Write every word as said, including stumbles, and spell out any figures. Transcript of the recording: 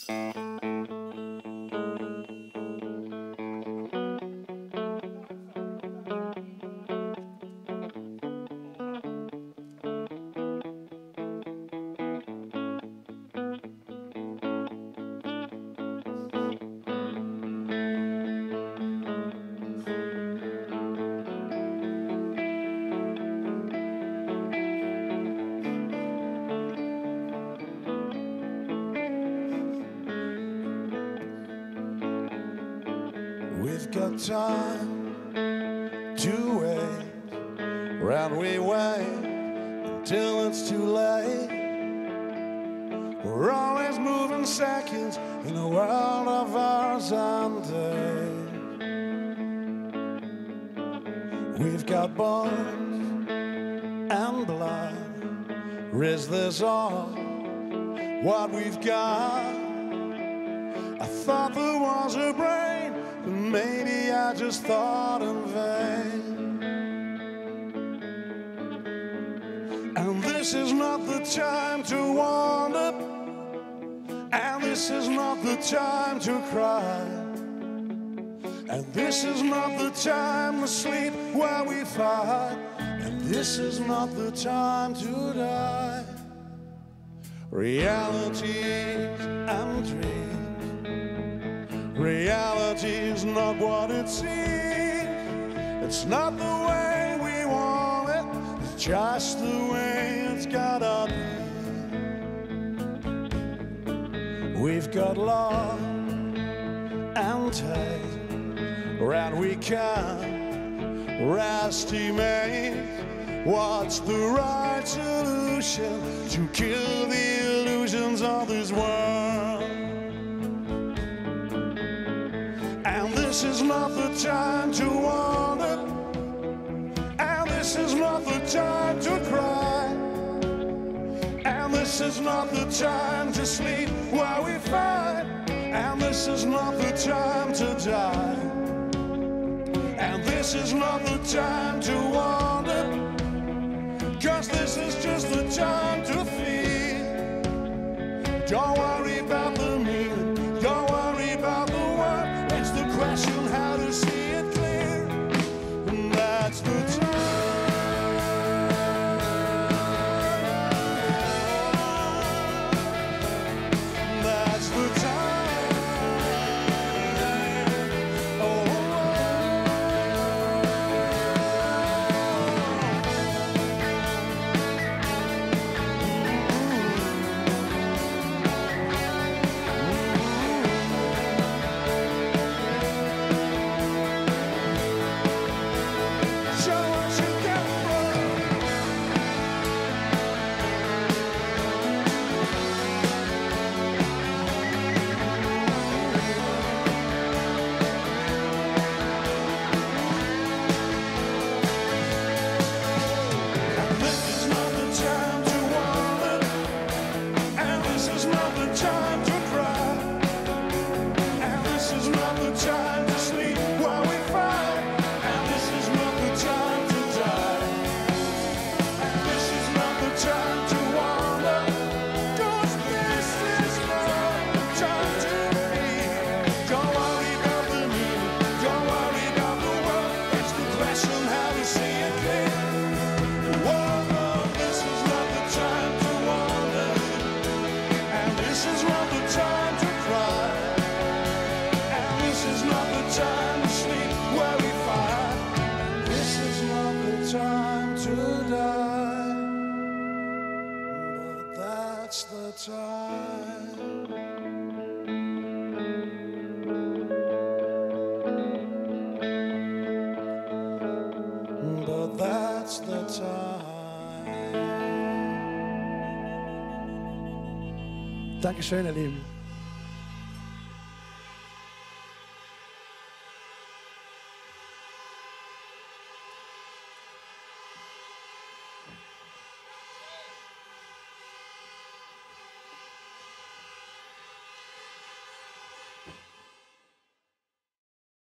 We've got time to wait, round we wait until it's too late. We're always moving seconds in a world of hours and days. We've got bones and blood. Is this all what we've got? I thought there was a brain, but maybe I just thought in vain. And this is not the time to wander, and this is not the time to cry, and this is not the time to sleep while we fight, and this is not the time to die. Realities and dreams, reality is not what it seems. It's not the way we want it, it's just the way it's gotta be. We've got love and taste, and we can estimate what's the right solution to kill the illusions of this world. And this is not the time to wander, and this is not the time to cry, and this is not the time to sleep while we fight, and this is not the time to die, and this is not the time to wander, 'cause this is just the time to feel. Don't worry about the meaning, don't worry about the word. It's the question how to see it clear, and that's the time. That's the time. Oh. Time to die, but that's the time. But that's the time. Dankeschön, ihr Lieben.